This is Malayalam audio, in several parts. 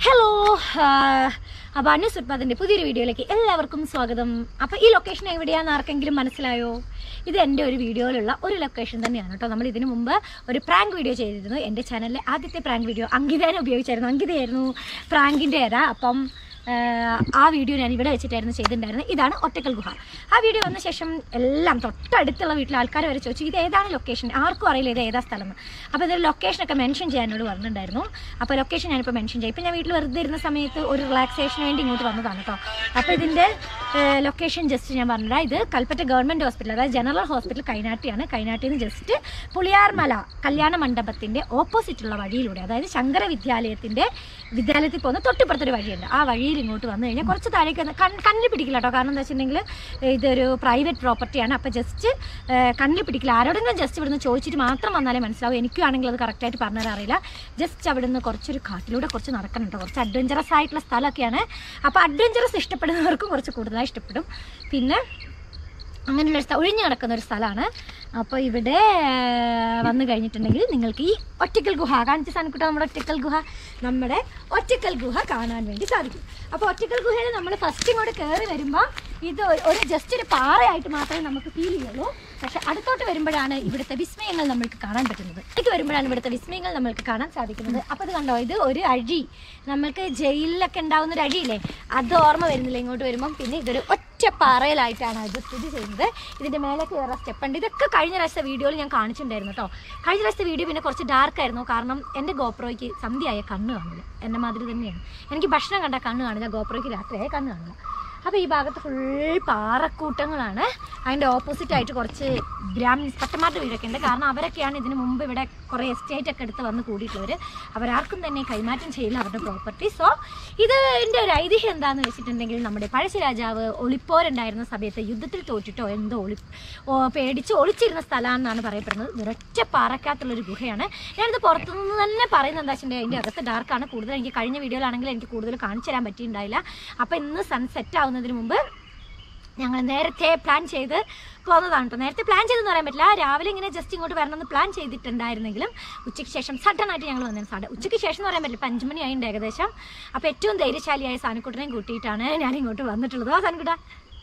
ഹലോ, അപ്പോൾ അന്യൂസ് ഉത്പാദൻ്റെ പുതിയൊരു വീഡിയോയിലേക്ക് എല്ലാവർക്കും സ്വാഗതം. അപ്പോൾ ഈ ലൊക്കേഷൻ എവിടെയാണെന്ന് ആർക്കെങ്കിലും മനസ്സിലായോ? ഇത് എൻ്റെ ഒരു വീഡിയോയിലുള്ള ഒരു ലൊക്കേഷൻ തന്നെയാണ് കേട്ടോ. നമ്മൾ ഇതിനു മുമ്പ് ഒരു പ്രാങ്ക് വീഡിയോ ചെയ്തിരുന്നു. എൻ്റെ ചാനലിലെ ആദ്യത്തെ പ്രാങ്ക് വീഡിയോ അങ്കിതേനെ ഉപയോഗിച്ചായിരുന്നു. അങ്കിതയായിരുന്നു പ്രാങ്കിൻ്റെ ഏതാ. അപ്പം ആ വീഡിയോ ഞാൻ ഇവിടെ വെച്ചിട്ടായിരുന്നു ചെയ്തിട്ടുണ്ടായിരുന്നത്. ഇതാണ് ഒറ്റക്കൽ ഗുഹ. ആ വീഡിയോ വന്ന ശേഷം എല്ലാം തൊട്ടടുത്തുള്ള വീട്ടിലെ ആൾക്കാർ വരെ ചോദിച്ചു ഇത് ഏതാണ് ലൊക്കേഷൻ, ആർക്കും അറിയില്ല ഇത് ഏതാ സ്ഥലം. അപ്പോൾ ഇതിൽ ലൊക്കേഷനൊക്കെ മെൻഷൻ ചെയ്യാനോട് പറഞ്ഞിട്ടുണ്ടായിരുന്നു. അപ്പോൾ ലൊക്കേഷൻ ഞാനിപ്പോൾ മെൻഷൻ ചെയ്യും. ഇപ്പം ഞാൻ വീട്ടിൽ വെറുതെ ഇരുന്ന സമയത്ത് ഒരു റിലാക്സേഷന് വേണ്ടി ഇങ്ങോട്ട് വന്നതാണ് കേട്ടോ. അപ്പോൾ ഇതിൻ്റെ ലൊക്കേഷൻ ജസ്റ്റ് ഞാൻ പറഞ്ഞില്ല. ഇത് കൽപ്പറ്റ ഗവൺമെൻറ് ഹോസ്പിറ്റൽ, അതായത് ജനറൽ ഹോസ്പിറ്റൽ കൈനാട്ടിയാണ്. കൈനാട്ടിയിൽ നിന്ന് ജസ്റ്റ് പുളിയാർമല കല്യാണ മണ്ഡപത്തിൻ്റെ ഓപ്പോസിറ്റുള്ള വഴിയിലൂടെ, അതായത് ശങ്കര വിദ്യാലയത്തിൽ പോകുന്ന തൊട്ടിപ്പുറത്തൊരു വഴിയുണ്ട്. ആ വഴിയിൽ ഇങ്ങോട്ട് വന്നു കഴിഞ്ഞാൽ കുറച്ച് താഴേക്ക് വന്ന് കണ്ണിൽ പിടിക്കില്ല കേട്ടോ. കാരണം എന്താ വെച്ചിട്ടുണ്ടെങ്കിൽ ഇതൊരു പ്രൈവറ്റ് പ്രോപ്പർട്ടിയാണ്. അപ്പോൾ ജസ്റ്റ് കണ്ണിൽ പിടിക്കില്ല. ആരോടെങ്കിലും ജസ്റ്റ് ഇവിടുന്ന് ചോദിച്ചിട്ട് മാത്രം വന്നാലേ മനസ്സിലാവും. എനിക്കാണെങ്കിൽ അത് കറക്റ്റായിട്ട് പറഞ്ഞാൽ അറിയില്ല. ജസ്റ്റ് അവിടുന്ന് കുറച്ചൊരു കാട്ടിലൂടെ കുറച്ച് നടക്കണം കേട്ടോ. കുറച്ച് അഡ്വഞ്ചറസ് ആയിട്ടുള്ള സ്ഥലമൊക്കെയാണ്. അപ്പോൾ അഡ്വഞ്ചറസ് ഇഷ്ടപ്പെടുന്നവർക്കും കുറച്ച് കൂടുതലായി ഇഷ്ടപ്പെടും. പിന്നെ അങ്ങനെയുള്ള ഒഴിഞ്ഞു നടക്കുന്ന ഒരു സ്ഥലമാണ്. അപ്പോൾ ഇവിടെ വന്നു കഴിഞ്ഞിട്ടുണ്ടെങ്കിൽ നിങ്ങൾക്ക് ഈ ഒറ്റക്കൽ ഗുഹ കാണിച്ച് സാധനക്കൂട്ടം നമ്മുടെ ഒറ്റക്കൽ ഗുഹ കാണാൻ വേണ്ടി സാധിക്കും. അപ്പോൾ ഒറ്റക്കൽ ഗുഹയിൽ നമ്മൾ ഫസ്റ്റ് ഇങ്ങോട്ട് കയറി വരുമ്പോൾ ഇത് ഒരു ജസ്റ്റ് ഒരു പാറയായിട്ട് മാത്രമേ നമുക്ക് ഫീൽ ചെയ്യുള്ളൂ. പക്ഷെ അടുത്തോട്ട് വരുമ്പോഴാണ് ഇവിടുത്തെ വിസ്മയങ്ങൾ നമ്മൾക്ക് കാണാൻ പറ്റുന്നത്. ഇത് വരുമ്പോഴാണ് ഇവിടുത്തെ വിസ്മയങ്ങൾ നമ്മൾക്ക് കാണാൻ സാധിക്കുന്നത്. അപ്പോൾ ഇത് കണ്ടോ, ഇത് ഒരു അഴി, നമ്മൾക്ക് ജയിലിലൊക്കെ ഉണ്ടാവുന്ന ഒരു അഴിയില്ലേ, അത് ഓർമ്മ വരുന്നില്ല ഇങ്ങോട്ട് വരുമ്പം. പിന്നെ ഇതൊരു ഒറ്റ പാറയിലായിട്ടാണ് ഇത് സ്ഥിതി ചെയ്യുന്നത്. ഇതിൻ്റെ മേലേക്ക് വേറെ സ്റ്റെപ്പ് ഉണ്ട്. ഇതൊക്കെ കഴിഞ്ഞ പ്രാവശ്യത്തെ വീഡിയോയിൽ ഞാൻ കാണിച്ചിട്ടുണ്ടായിരുന്നു കേട്ടോ. കഴിഞ്ഞ പ്രാവശ്യത്തെ വീഡിയോ പിന്നെ കുറച്ച് ഡാർക്കായിരുന്നു. കാരണം എൻ്റെ ഗോപ്രോയ്ക്ക് സന്ധ്യയായ കണ്ണ് കാണില്ല. എന്നെ മാതിരി തന്നെയാണ്. എനിക്ക് ഭക്ഷണം കണ്ടാൽ കണ്ണ് കാണില്ല, ഗോപ്രോയ്ക്ക് രാത്രിയായ കണ്ണ് കാണില്ല. അപ്പോൾ ഈ ഭാഗത്ത് ഫുൾ പാറക്കൂട്ടങ്ങളാണ്. അതിൻ്റെ ഓപ്പോസിറ്റായിട്ട് കുറച്ച് ബ്രാഹ്മിൻസ് പട്ടമാരുടെ വീടൊക്കെ ഉണ്ട്. കാരണം അവരൊക്കെയാണ് ഇതിന് മുമ്പ് ഇവിടെ കുറേ എസ്റ്റേറ്റ് ഒക്കെ എടുത്ത് വന്ന് കൂടിയിട്ടുള്ളവർ. അവരാർക്കും തന്നെ കൈമാറ്റം ചെയ്യില്ല അവരുടെ പ്രോപ്പർട്ടി. സോ ഇതിൻ്റെ ഒരു ഐതിഹ്യം എന്താണെന്ന് വെച്ചിട്ടുണ്ടെങ്കിൽ, നമ്മുടെ പഴശ്ശിരാജാവ് ഒളിപ്പോരുണ്ടായിരുന്ന സമയത്ത് യുദ്ധത്തിൽ തോറ്റിട്ടോ എന്തോ പേടിച്ച് ഒളിച്ചിരുന്ന സ്ഥലമാണെന്നാണ് പറയപ്പെടുന്നത്. ഒരൊറ്റ പാറക്കകത്തുള്ളൊരു ഗുഹയാണ്. ഞാനിത് പുറത്തുനിന്ന് തന്നെ പറയുന്നത് എന്താ വെച്ചിട്ടുണ്ടെങ്കിൽ അതിൻ്റെ അകത്ത് ഡാർക്കാണ് കൂടുതൽ. എനിക്ക് കഴിഞ്ഞ വീഡിയോയിലാണെങ്കിൽ എനിക്ക് കൂടുതൽ കാണിച്ചു തരാൻ പറ്റിയിട്ടുണ്ടായില്ല. അപ്പോൾ ഇന്ന് സൺസെറ്റ് ആവുന്നതിന് മുമ്പ് ഞങ്ങൾ നേരത്തെ പ്ലാൻ ചെയ്ത് പോകുന്നതാണ് കേട്ടോ. നേരത്തെ പ്ലാൻ ചെയ്തെന്ന് പറയാൻ പറ്റില്ല. രാവിലെ ഇങ്ങനെ ജസ്റ്റ് ഇങ്ങോട്ട് വരണമെന്ന് പ്ലാൻ ചെയ്തിട്ടുണ്ടായിരുന്നെങ്കിലും ഉച്ചയ്ക്ക് ശേഷം സഡനായിട്ട് ഞങ്ങൾ വന്നതാണ്. ഉച്ചയ്ക്ക് ശേഷം എന്ന് പറയാൻ പറ്റില്ല, 5 മണി ആയിട്ടുണ്ട് ഏകദേശം. അപ്പോൾ ഏറ്റവും ധൈര്യശാലിയായ സാനിക്കുട്ടനെയും കൂട്ടിയിട്ടാണ് ഞാൻ ഇങ്ങോട്ട് വന്നിട്ടുള്ളത്. സാനിക്കുട്ട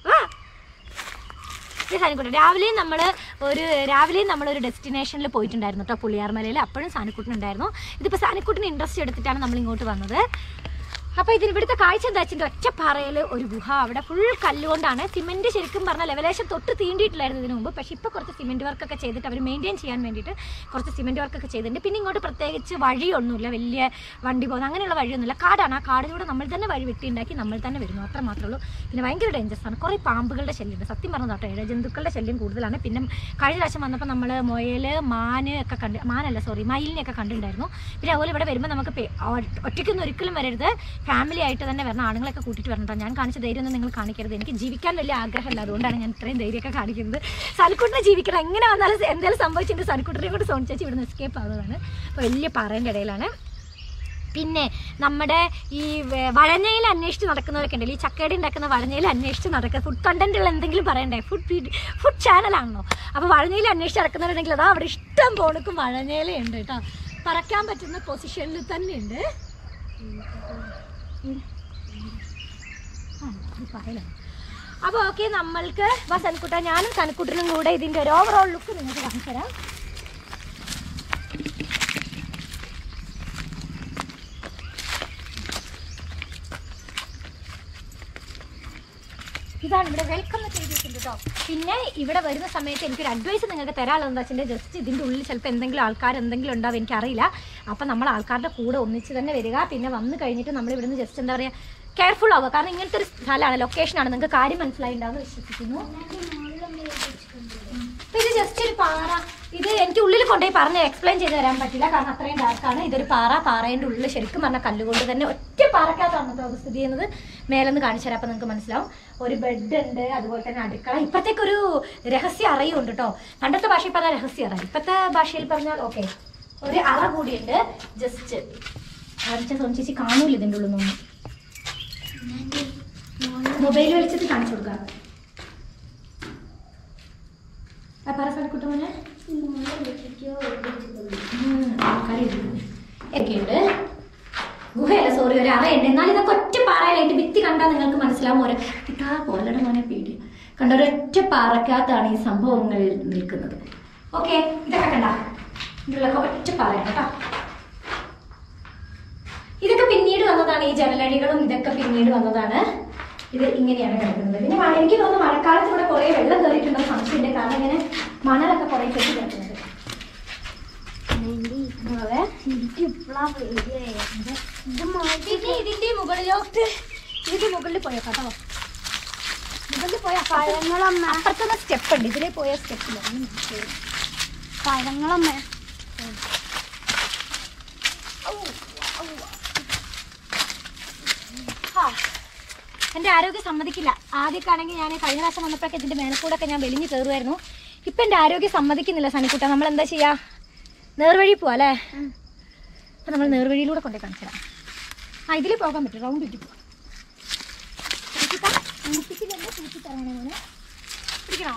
സാനിക്കുട്ടൻ രാവിലെയും നമ്മളൊരു ഡെസ്റ്റിനേഷനിൽ പോയിട്ടുണ്ടായിരുന്നു കേട്ടോ, പുളിയാർമലയിൽ. അപ്പോഴും സാനിക്കുട്ടനുണ്ടായിരുന്നു. ഇതിപ്പോൾ സാനിക്കുട്ടന് ഇൻട്രസ്റ്റ് എടുത്തിട്ടാണ് നമ്മൾ ഇങ്ങോട്ട് വന്നത്. അപ്പോൾ ഇവിടുത്തെ കാഴ്ച എന്താ വെച്ചിട്ട് ഒറ്റപ്പാറയിൽ ഒരു ഗുഹ, അവിടെ ഫുൾ കല്ലുകൊണ്ടാണ്. സിമെൻറ്റ് ശരിക്കും പറഞ്ഞാൽ ലെവലേശം തൊട്ട് തീണ്ടിയിട്ടില്ലായിരുന്നു ഇതിനു മുമ്പ്. പക്ഷേ ഇപ്പോൾ കുറച്ച് സിമെൻറ്റ് വർക്കൊക്കെ ചെയ്തിട്ട് അവർ മെയിൻറ്റെയിൻ ചെയ്യാൻ വേണ്ടിയിട്ട് കുറച്ച് സിമെൻറ്റ് വർക്കൊക്കെ ചെയ്തിട്ടുണ്ട്. പിന്നെ ഇങ്ങോട്ട് പ്രത്യേകിച്ച് വഴിയൊന്നുമില്ല, വലിയ വണ്ടി പോകുന്ന അങ്ങനെയുള്ള വഴിയൊന്നുമില്ല. കാടാണ്. ആ കാടിലൂടെ നമ്മൾ തന്നെ വഴി വെട്ടിയുണ്ടാക്കി നമ്മൾ തന്നെ വരുന്നു, അത്ര മാത്രമേ ഉള്ളൂ. പിന്നെ ഭയങ്കര ഡേഞ്ചറസ് ആണ്. കുറേ പാമ്പുകളുടെ ശല്യമുണ്ട്. സത്യം പറഞ്ഞത് കേട്ടോ, ഇഴജന്തുക്കളുടെ ശല്യം കൂടുതലാണ്. പിന്നെ കഴിഞ്ഞ പ്രാവശ്യം വന്നപ്പോൾ നമ്മൾ മയിലിനെയൊക്കെ കണ്ടിട്ടുണ്ടായിരുന്നു. പിന്നെ അതുപോലെ ഇവിടെ വരുമ്പോൾ നമുക്ക് ഒറ്റയ്ക്കൊന്നും ഒരിക്കലും വരരുത്, ഫാമിലി ആയിട്ട് തന്നെ വരണം. ആണുങ്ങളൊക്കെ കൂട്ടിയിട്ട് വരണം കേട്ടോ. ഞാൻ കാണിച്ച ധൈര്യമൊന്നും നിങ്ങൾ കാണിക്കരുത്. എനിക്ക് ജീവിക്കാൻ വലിയ ആഗ്രഹമില്ല, അതുകൊണ്ടാണ് ഞാൻ ഇത്രയും ധൈര്യമൊക്കെ കാണിക്കുന്നത്. സനിക്കുട്ടിനെ ജീവിക്കണം. എങ്ങനെ വന്നാലും എന്തെങ്കിലും സംഭവിച്ചിട്ട് സനിക്കുട്ടിനെ കൂടി സോൺ ചേച്ചി ഇവിടുന്ന് എസ്കേപ്പ് ആവുന്നതാണ്. അപ്പോൾ വലിയ പാറേൻ്റെ ഇടയിലാണ്. പിന്നെ നമ്മുടെ ഈ വഴഞ്ഞയിൽ അന്വേഷിച്ച് നടക്കുന്നവരൊക്കെ ഉണ്ടല്ലോ, ഈ ചക്കയുടെ ഉണ്ടാക്കുന്ന വഴഞ്ഞയിൽ അന്വേഷിച്ച് നടക്കുക. ഫുഡ് കണ്ടന്റുള്ള എന്തെങ്കിലും പറയണ്ടേ, ഫുഡ് ചാനലാണല്ലോ. അപ്പോൾ വഴഞ്ഞയിൽ അന്വേഷിച്ച് നടക്കുന്നവരുണ്ടെങ്കിൽ അതാ അവിടെ ഇഷ്ടം പോണക്കും വഴഞ്ഞയിലുണ്ട് കേട്ടോ. പറക്കാൻ പറ്റുന്ന പൊസിഷനിൽ തന്നെ ഉണ്ട്. അപ്പോൾ ഓക്കെ, നമ്മൾക്ക് സനിക്കുട്ട ഞാനും സനിക്കുട്ടനും കൂടെ ഇതിൻ്റെ ഒരു ഓവറോൾ ലുക്ക് നിങ്ങൾക്ക് കാണിച്ചു തരാം. ഇതാണ് ഇവിടെ വെൽക്കം എന്ന് ചെയ്തിട്ടുണ്ട് കേട്ടോ. പിന്നെ ഇവിടെ വരുന്ന സമയത്ത് എനിക്കൊരു അഡ്വൈസ് നിങ്ങൾക്ക് തരാനുള്ളത് എന്താ വെച്ചിട്ടുണ്ടെങ്കിൽ, ജസ്റ്റ് ഇതിൻ്റെ ഉള്ളിൽ ചിലപ്പോൾ എന്തെങ്കിലും എന്തെങ്കിലും ഉണ്ടാവും, എനിക്കറിയില്ല. അപ്പോൾ നമ്മൾ ആൾക്കാരുടെ കൂടെ ഒന്നിച്ച് തന്നെ വരിക. പിന്നെ വന്നു കഴിഞ്ഞിട്ട് നമ്മൾ ഇവിടുന്ന് ജസ്റ്റ് എന്താ പറയുക, കെയർഫുൾ ആവുക. കാരണം ഇങ്ങനത്തെ ഒരു സ്ഥലമാണ്, ലൊക്കേഷനാണ്. നിങ്ങൾക്ക് കാര്യം മനസ്സിലായിട്ടുണ്ടാവുമെന്ന് വിശ്വസിക്കുന്നു. അപ്പോൾ ഇത് ജസ്റ്റ് ഒരു പാറ. ഇത് എനിക്ക് ഉള്ളിൽ കൊണ്ടുപോയി പറഞ്ഞ് എക്സ്പ്ലെയിൻ ചെയ്ത് തരാൻ പറ്റില്ല, കാരണം അത്രയും ഡാർക്കാണ്. ഇതൊരു പാറേൻ്റെ ഉള്ളിൽ ശരിക്കും പറഞ്ഞാൽ കല്ലുകൊണ്ട് തന്നെ ഒറ്റ പാറക്കകത്താണ് അത് സ്ഥിതി ചെയ്യുന്നത്. മേലെന്ന് കാണിച്ചു തരാം, അപ്പോൾ നിങ്ങൾക്ക് മനസ്സിലാവും. ഒരു ബെഡ് ഉണ്ട്, അതുപോലെ തന്നെ അടുക്കള. ഇപ്പോഴത്തേക്കൊരു രഹസ്യ അറയുണ്ട് കേട്ടോ. പണ്ടത്തെ ഭാഷയിൽ പറഞ്ഞാൽ രഹസ്യ അറ, ഇപ്പോഴത്തെ ഭാഷയിൽ പറഞ്ഞാൽ ഓക്കെ ഒരു അറ കൂടിയുണ്ട്. ജസ്റ്റ് കാണിച്ച ചേച്ചി കാണൂല ഇതിൻ്റെ ഉള്ളിൽ നിന്ന്. മൊബൈൽ വിളിച്ചിട്ട് കാണിച്ചു കൊടുക്കാം. പറ സനിക്കുട്ടനെ ആൾക്കാരുണ്ട്. ഗുഹയല്ല, സോറി, ഉള്ളിൽ ഒരു അറയുണ്ട്. എന്നാൽ ഇതൊക്കെ ഒറ്റ പാറയിലായിട്ട് ഭിത്തി കണ്ടാൽ നിങ്ങൾക്ക് മനസ്സിലാവും. ഓരോ കിട്ടാ പോലയുടെ മോനെ പേടി കണ്ട ഒരൊറ്റ പാറക്കകത്താണ് ഈ സംഭവങ്ങൾ നിൽക്കുന്നത്. ഓക്കെ, ഇതൊക്കെ കണ്ട ഇതിലൊക്കെ ഒറ്റ പാറയാണ് കേട്ടോ. ഇതൊക്കെ പിന്നീട് വന്നതാണ്. ഈ ജനലടികളും ഇതൊക്കെ പിന്നീട് വന്നതാണ്. ഇത് ഇങ്ങനെയാണ് കിടക്കുന്നത്. പിന്നെ എനിക്ക് തോന്നുന്നു മഴക്കാലത്ത് ഇവിടെ കുറെ വെള്ളം കയറിയിട്ടുണ്ടോ സംശയമുണ്ട്. കാരണം ഇങ്ങനെ മണലൊക്കെ കുറെ കെട്ടി കിടക്കുന്നത്. ഇതിന്റെ മുകളിലോട്ട് മുകളിൽ പോയോ കേട്ടോ. മുകളിൽ പോയ അപ്പുറത്തുള്ള സ്റ്റെപ്പ് ഉണ്ട്. ഇതിലേ പോയ സ്റ്റെപ്പില്ല പഴങ്ങളമ്മ. എൻ്റെ ആരോഗ്യം സമ്മതിക്കില്ല. ആദ്യമൊക്കെയാണെങ്കിൽ ഞാൻ കഴിഞ്ഞ പ്രാവശ്യം വന്നപ്പോഴൊക്കെ ഇതിൻ്റെ മേലക്കൂടൊക്കെ ഞാൻ വെളിഞ്ഞ് കയറുമായിരുന്നു. ഇപ്പം എൻ്റെ ആരോഗ്യം സമ്മതിക്കുന്നില്ല സനിക്കുട്ട. നമ്മൾ എന്താ ചെയ്യുക? നേർവഴി പോവാ അല്ലേ? അപ്പം നമ്മൾ നേർവഴിയിലൂടെ കൊണ്ടേ കാണിച്ചു തരാം. ഇതിൽ പോകാൻ പറ്റും. റൗണ്ട് ചുറ്റി പോകാം. പിടിക്കണോ?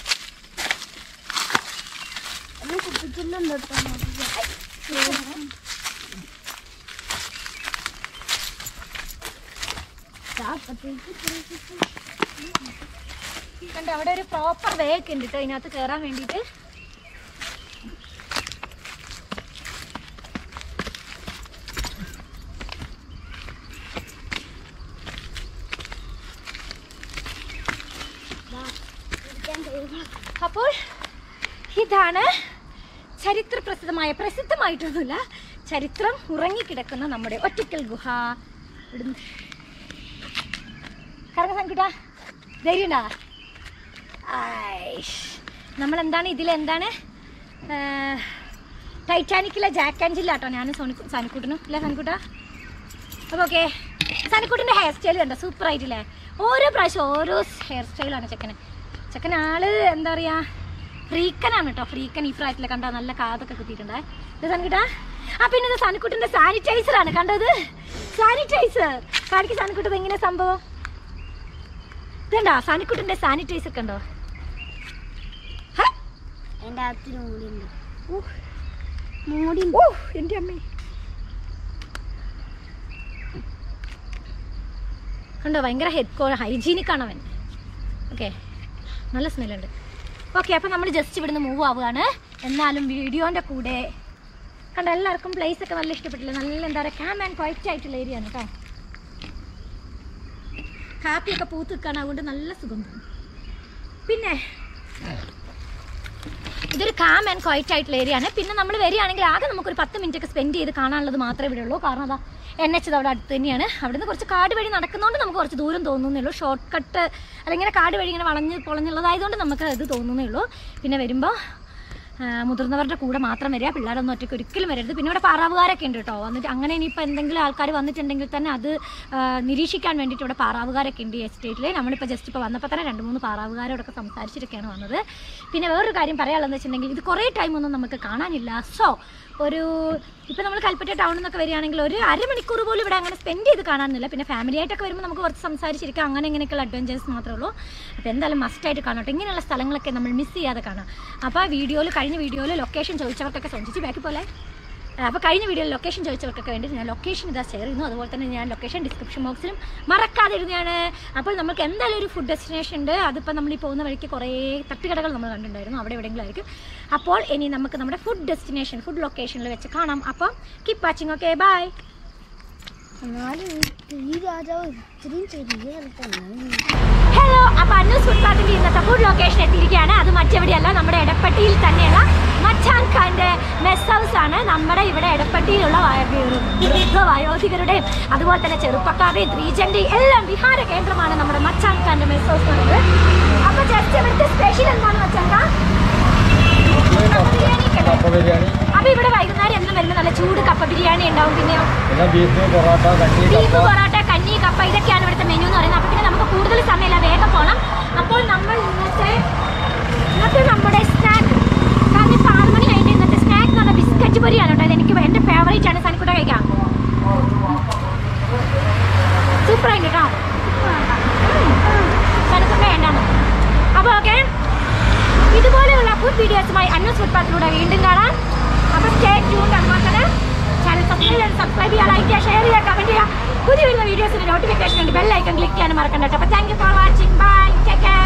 കണ്ട അവിടെ ഒരു പ്രോപ്പർ വേ ഒക്കെ ഉണ്ട് കേട്ടോ ഇതിനകത്ത് കയറാൻ വേണ്ടിയിട്ട്. അപ്പോൾ ഇതാണ് പ്രസിദ്ധമായിട്ടൊന്നുമില്ല, ചരിത്രം ഉറങ്ങിക്കിടക്കുന്ന നമ്മുടെ ഒറ്റക്കൽ ഗുഹ. കറങ്ങ സങ്കുട്ടാ ധൈര്യണ്ടാ. നമ്മളെന്താണ് ഇതിലെന്താണ് ടൈറ്റാനിക്കിലെ ജാക്ക് ആൻഡ് ജിൽ കേട്ടോ. ഞാനും സനിക്കൂട്ടനും അല്ലേ സനിക്കൂട്ടാ? അപ്പോൾ ഓക്കെ, സനിക്കൂട്ടിൻ്റെ ഹെയർ സ്റ്റൈൽ കണ്ടോ സൂപ്പറായിട്ടില്ലേ? ഓരോ പ്രാവശ്യം ഓരോ ഹെയർ സ്റ്റൈലാണ് ചെക്കൻ ആള് എന്താ പറയുക ഫ്രീക്കനാണ് കേട്ടോ. ഫ്രീക്കൻ ഈ പ്രായത്തിലെ കണ്ടോ നല്ല കാതൊക്കെ കുത്തിയിട്ടുണ്ടേ. ഇത് സനിക്കുട്ടാ. പിന്നെ ഇത് സനിക്കുട്ടിൻ്റെ സാനിറ്റൈസറാണ് കണ്ടത്. സാനിറ്റൈസർ കാണിക്ക് സനിക്കുട്ടത് എങ്ങനെ സംഭവം ഇതുണ്ടോ? സനിക്കുട്ടിൻ്റെ സാനിറ്റൈസർ കണ്ടോ? എൻ്റെ അമ്മേ കണ്ടോ ഭയങ്കര ഹൈജീനിക്കാണ് അവൻ. ഓക്കെ, നല്ല സ്മെല്ലുണ്ട്. ഓക്കെ, അപ്പം നമ്മൾ ജസ്റ്റ് ഇവിടുന്ന് മൂവ് ആവുകയാണ്. എന്നാലും വീഡിയോൻ്റെ കൂടെ കണ്ടോ എല്ലാവർക്കും പ്ലേസ് ഒക്കെ നല്ല ഇഷ്ടപ്പെട്ടില്ല. നല്ല എന്താ പറയുക കാം ആൻഡ് ക്വയറ്റ് ആയിട്ടുള്ള ഏരിയ ആണ് കേട്ടോ. കാപ്പിയൊക്കെ പൂത്ത് നിൽക്കുകയാണ്, അതുകൊണ്ട് നല്ല സുഖം തോന്നും. പിന്നെ ഇതൊരു കാം ആൻഡ് ക്വയറ്റ് ആയിട്ടുള്ള ഏരിയ ആണ്. പിന്നെ നമ്മൾ വരികയാണെങ്കിൽ ആകെ നമുക്കൊരു 10 മിനിറ്റ് ഒക്കെ സ്പെൻഡ് ചെയ്ത് കാണാനുള്ളത് മാത്രമേ ഇവിടെ ഉള്ളൂ. കാരണം അതാ NH അവിടെ അടുത്ത് തന്നെയാണ്. അവിടുന്ന് കുറച്ച് കാട് വഴി നടക്കുന്നതുകൊണ്ട് നമുക്ക് കുറച്ച് ദൂരം തോന്നുന്നേ ഉള്ളൂ. ഷോർട്ട് കട്ട് അല്ലെങ്കിൽ കാട് വഴി ഇങ്ങനെ പൊളഞ്ഞുള്ളതായതുകൊണ്ട് നമുക്ക് ഇത് തോന്നുന്നേ ഉള്ളൂ. പിന്നെ വരുമ്പോൾ മുതിർന്നവരുടെ കൂടെ മാത്രം വരിക, പിള്ളേരൊന്നും ഒറ്റയ്ക്ക് ഒരിക്കലും വരരുത്. പിന്നെ ഇവിടെ പാറാവുകാരൊക്കെ ഉണ്ട് കേട്ടോ. വന്നിട്ട് അങ്ങനെ ഇനിയിപ്പോൾ എന്തെങ്കിലും ആൾക്കാർ വന്നിട്ടുണ്ടെങ്കിൽ തന്നെ അത് നിരീക്ഷിക്കാൻ വേണ്ടിയിട്ട് ഇവിടെ പാറാവുകാരൊക്കെ ഉണ്ട് ഈ എസ്റ്റേറ്റിൽ. നമ്മളിപ്പോൾ ജസ്റ്റ് ഇപ്പോൾ വന്നപ്പോൾ തന്നെ 2-3 പാറാവുകാരോടൊക്കെ സംസാരിച്ചിട്ടൊക്കെയാണ് വന്നത്. പിന്നെ വേറൊരു കാര്യം പറയാനുള്ളതെന്ന് വെച്ചിട്ടുണ്ടെങ്കിൽ ഇത് കുറേ ടൈമൊന്നും നമുക്ക് കാണാനില്ല. സോ ഇപ്പോൾ നമ്മൾ കൽപ്പറ്റ ടൗണിൽ നിന്നൊക്കെ വരികയാണെങ്കിൽ ഒരു അരമണിക്കൂർ പോലും ഇവിടെ അങ്ങനെ സ്പെൻഡ് ചെയ്ത് കാണാനില്ല. പിന്നെ ഫാമിലി ആയിട്ടൊക്കെ വരുമ്പോൾ നമുക്ക് കുറച്ച് സംസാരിച്ചിരിക്കാം. അങ്ങനെ ഇങ്ങനെയൊക്കെയുള്ള അഡ്വഞ്ചേഴ്സ് മാത്രമേ ഉള്ളൂ. അപ്പോൾ എന്തായാലും മസ്റ്റായിട്ട് കാണട്ടെ. ഇങ്ങനെയുള്ള സ്ഥലങ്ങളൊക്കെ നമ്മൾ മിസ് ചെയ്യാതെ കാണാം. അപ്പോൾ കഴിഞ്ഞ വീഡിയോയിൽ ലൊക്കേഷൻ ചോദിച്ചവർക്കൊക്കെ ശ്രദ്ധിച്ച് ബാക്കി പോലെ അപ്പോൾ കഴിഞ്ഞ വീഡിയോയിൽ ലൊക്കേഷൻ ചോദിച്ചവർക്കൊക്കെ വേണ്ടി ഞാൻ ലൊക്കേഷൻ ഇതാ ഷെയർ ചെയ്യുന്നു. അതുപോലെ തന്നെ ഞാൻ ലൊക്കേഷൻ ഡിസ്ക്രിപ്ഷൻ ബോക്സിലും മറക്കാതെ ഇടുന്നതാണ്. അപ്പോൾ നമുക്ക് എന്തായാലും ഒരു ഫുഡ് ഡെസ്റ്റിനേഷൻ ഉണ്ട്. അതിപ്പോൾ നമ്മൾ ഈ പോകുന്ന വഴിക്ക് കുറേ തട്ടുകടകൾ നമ്മൾ കണ്ടിട്ടുണ്ടായിരുന്നു. അവിടെ എവിടെയെങ്കിലും ആയിരിക്കും. അപ്പോൾ ഇനി നമുക്ക് നമ്മുടെ ഫുഡ് ഡെസ്റ്റിനേഷൻ ഫുഡ് ലൊക്കേഷനിൽ വെച്ച് കാണാം. അപ്പം keep watching. Okay, bye. Hello, അപ്പോൾ അന്നൂസ് ഫുഡ് പാർക്കിൻ്റെ ഇന്നത്തെ ഫുഡ് ലൊക്കേഷൻ എത്തിയിരിക്കുകയാണ്. അത് മറ്റെവിടെയല്ല, നമ്മുടെ എടപ്പട്ടിയിൽ തന്നെയുള്ള മച്ചാൻ ഖാൻ്റെ മെസ് ഹൗസ് ആണ്. നമ്മുടെ ഇവിടെ എടപ്പട്ടിയിലുള്ള വയോധികരുടെയും അതുപോലെ തന്നെ ചെറുപ്പക്കാരുടെയും സ്ത്രീജന്റെയും എല്ലാം വിഹാര കേന്ദ്രമാണ് നമ്മുടെ മച്ചാൻ ഖാൻ്റെ മെസ് ഹൗസ് എന്ന് പറയുന്നത്. അപ്പോൾ ജസ്റ്റ് ഇവിടുത്തെ സ്പെഷ്യൽ എന്താണ് മച്ചാൻ ഖാൻ? അപ്പൊ ഇവിടെ വൈകുന്നേരം എന്നും വരുമ്പോൾ നല്ല ചൂട് കപ്പ ബിരിയാണി ഉണ്ടാവും. പിന്നെയോ ബീഫ് പൊറോട്ട, കഞ്ഞി, കപ്പ ഇതൊക്കെയാണ് ഇവിടുത്തെ മെനു എന്ന് പറയുന്നത്. അപ്പൊ പിന്നെ നമുക്ക് കൂടുതൽ സമയമില്ല, വേഗം പോകണം. അപ്പോൾ നമ്മൾ ഇന്നത്തെ നമ്മുടെ സ്നാക്ക്, കാരണം ഇപ്പോൾ 6 മണി കഴിഞ്ഞ് ഇന്നത്തെ സ്നാക്ക് എന്ന് പറഞ്ഞാൽ ബിസ്ക്കറ്റ് പൊരിയാണ് കേട്ടോ. എനിക്ക് എൻ്റെ ഫേവറേറ്റ് ആണ്. സനിക്കുട്ട കഴിക്കാം. സൂപ്പറായിട്ട് കേട്ടോ. സനിക്കുട്ട വേണ്ടാണ്. അപ്പോൾ ഓക്കെ, ഇതുപോലെയുള്ള ഫുഡ് വീഡിയോസുമായി അന്നൂസ് ഫുഡ് പാർക്കിലൂടെ വീണ്ടും കാണാം. അപ്പോൾ സ്റ്റേ ട്യൂൺഡ്. അതുപോലെ തന്നെ ചാനൽ സബ്സ്ക്രൈബ് ചെയ്യുക, ലൈക്ക് ചെയ്യുക, ഷെയർ ചെയ്യുക, കമൻറ്റ് ചെയ്യുക. പുതിയ വരുന്ന വീഡിയോസിന്റെ നോട്ടിഫിക്കേഷൻ ഉണ്ട്, ബെൽ ഐക്കൺ ക്ലിക്ക് ചെയ്യാൻ മറക്കണ്ട. അപ്പോൾ thank you for watching. Bye, take care.